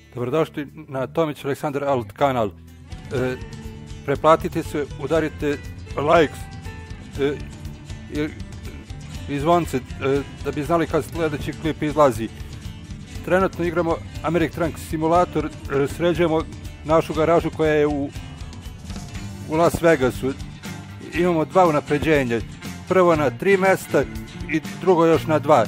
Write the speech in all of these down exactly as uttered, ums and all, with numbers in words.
Dobrodošli na Tomić Aleksandar Alt kanal. E, preplatite se, udarite likes e, i, i zvonce e, da bi znali kad sljedeći klip izlazi. Trenutno igramo American Truck Simulator, e, sređujemo našu garažu koja je u, u Las Vegasu. Imamo dva unapređenja. Prvo na tri mesta i drugo još na dva.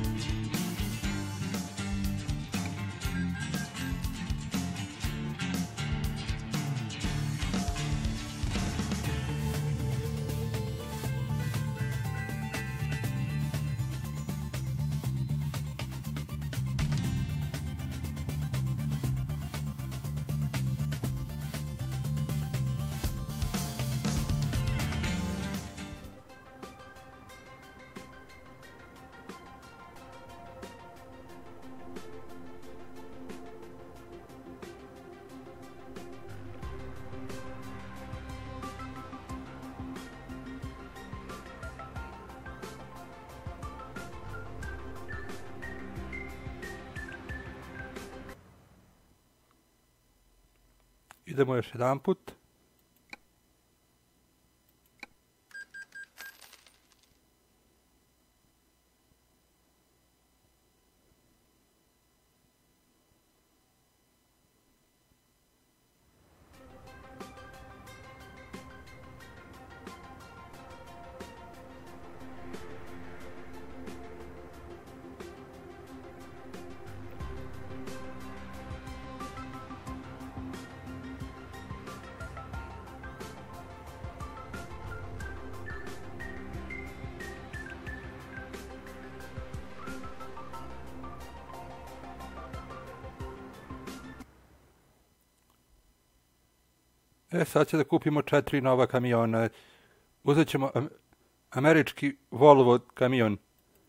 Idemo još jedan put. E, sad će da kupimo četiri nova kamiona. Uzet ćemo am američki Volvo kamion.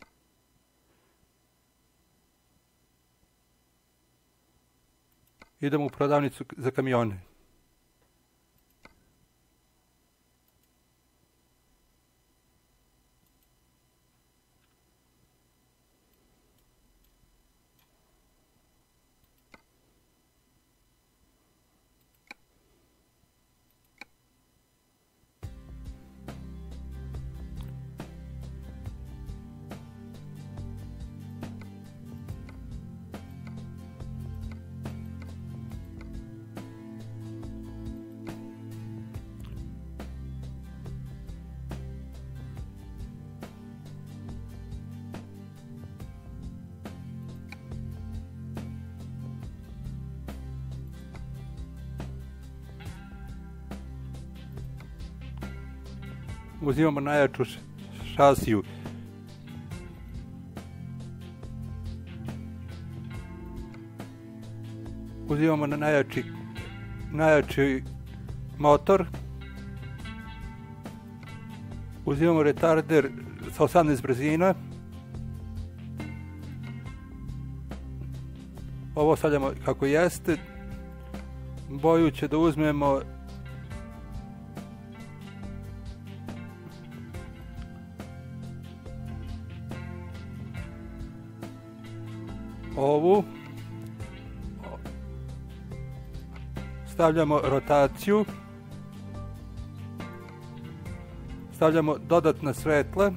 Idemo u prodavnicu za kamione. Uzimamo najjaču šasiju. Uzimamo na najjači, najjači motor. Uzimamo retarder sa osamnaest brzina. Ovo stavljamo kako jeste. Boju će da uzmemo ovu. Stavljamo rotaciju. Stavljamo dodatna svetla.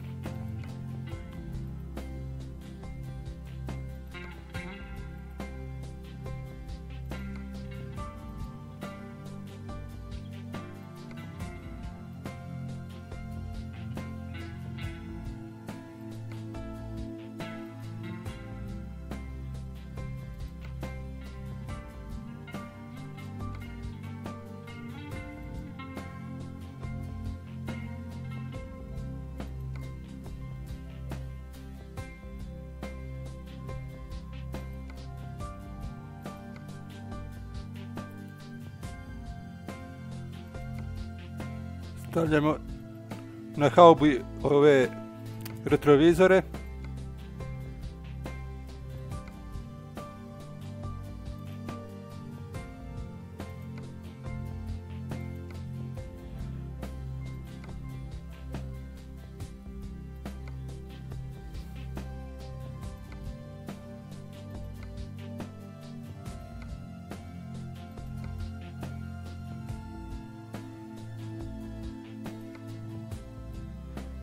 Stavljamo na haubu ove retrovizore.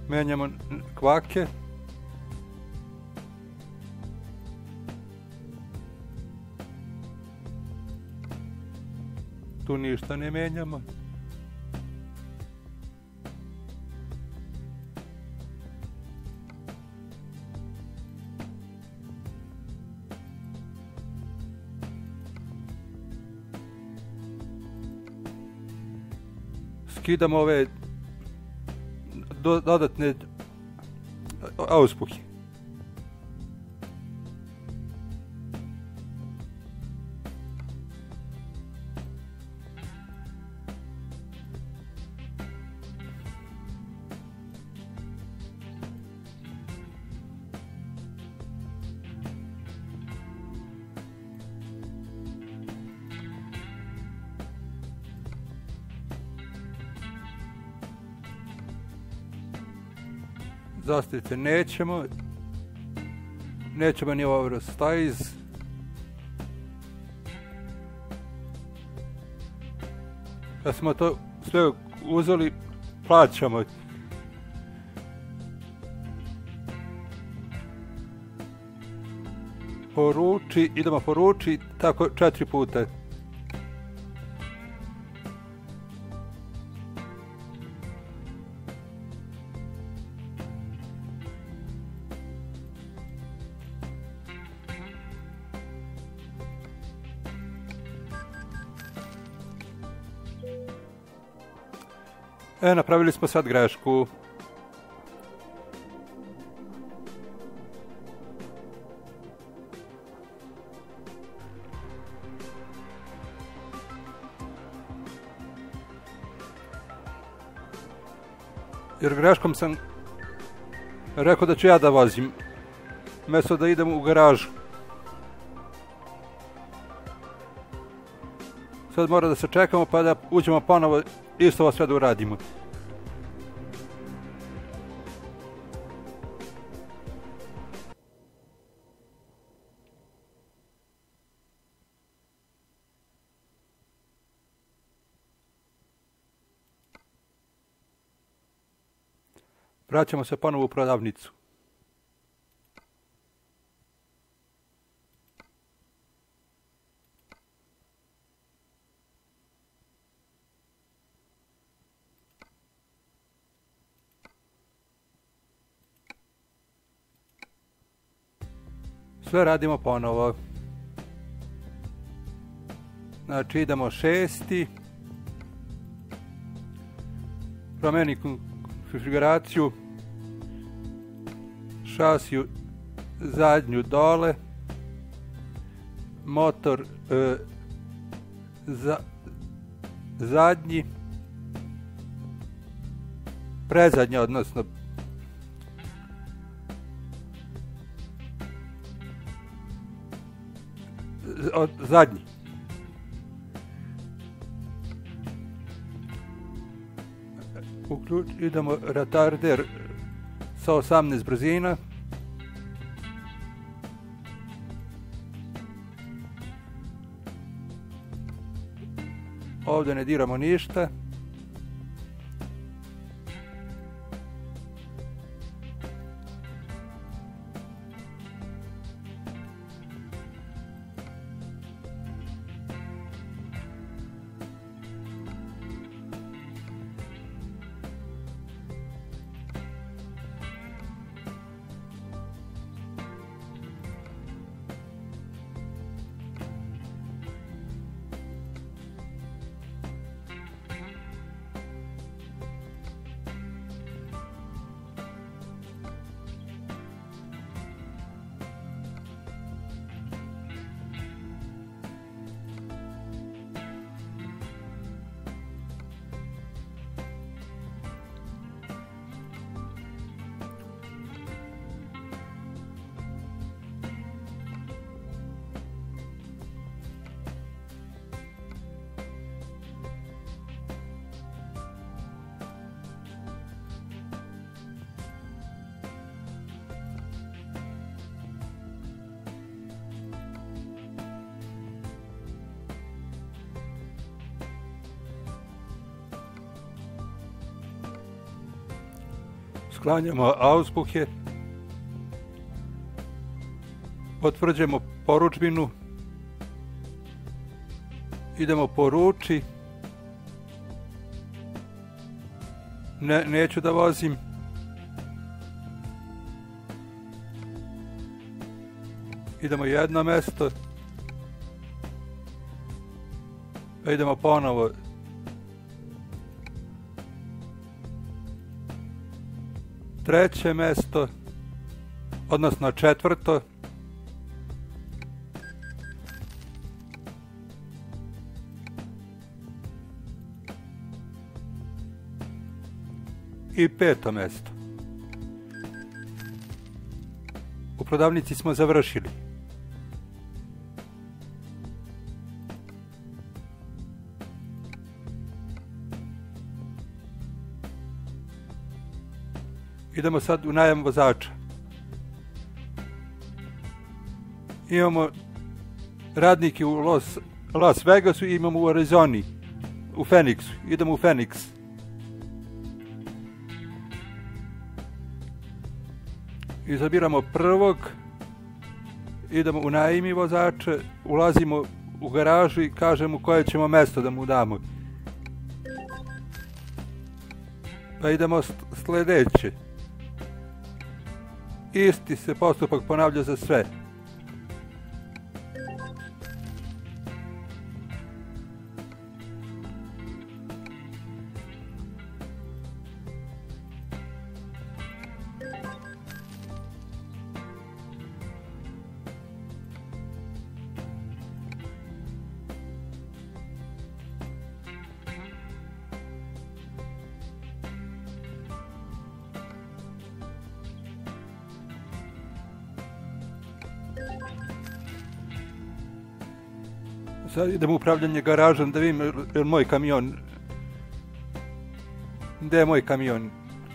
Menjamo kvake. Tu ništa ne menjamo. Skidamo ove do, dodatne auspuhe. Zastaviti nećemo, nećemo ni oversize. Kad smo to sve uzeli, plaćamo. Poruči, idemo poruči, tako četiri puta. E, napravili smo sad grešku. Jer greškom sam rekao da ću ja da vozim, mjesto da idem u garažu. Sad mora da se čekamo pa da uđemo ponovo isto ovo sve da uradimo. Vraćamo se ponovo u prodavnicu. Sve radimo ponovo. Znači idemo šesti. Promeni konfiguraciju. Šasiju zadnju dole. Motor e, za, zadnji. Predzadnji, odnosno od zadnji. Uključ, idemo retarder sa osamnaest brzina. Ovdje ne diramo ništa. Sklanjamo auspuhe. Potvrđujemo poručbinu. Idemo po ruči. Ne, neću da vozim. Idemo jedno mesto. Pa idemo ponovo. Treće mesto. Odnosno četvrto. I peto mesto. U prodavnici smo završili. Idemo sad u najam vozača. Imamo radnike u Los, Las Vegasu i imamo u Arizoni, u Phoenixu. Idemo u Phoenix. Izabiramo prvog. Idemo u najmi vozača. Ulazimo u garažu i kažemo koje ćemo mesto da mu damo. Pa idemo sljedeće. Isti se postupak ponavlja za sve. Sad idem u upravljanje garažom da vidim je moj kamion. Gdje je moj kamion?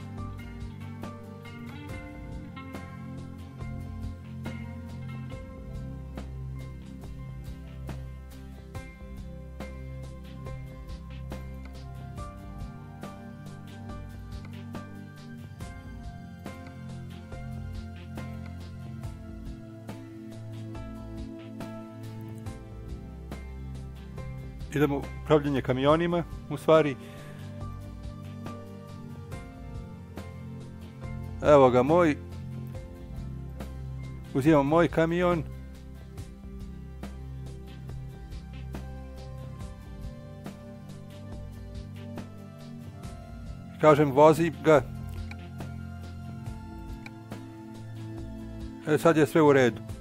Idemo u upravljanje kamionima, u stvari. Evo ga moj. Uzimam moj kamion. Kažem vozi ga. E, sad je sve u redu.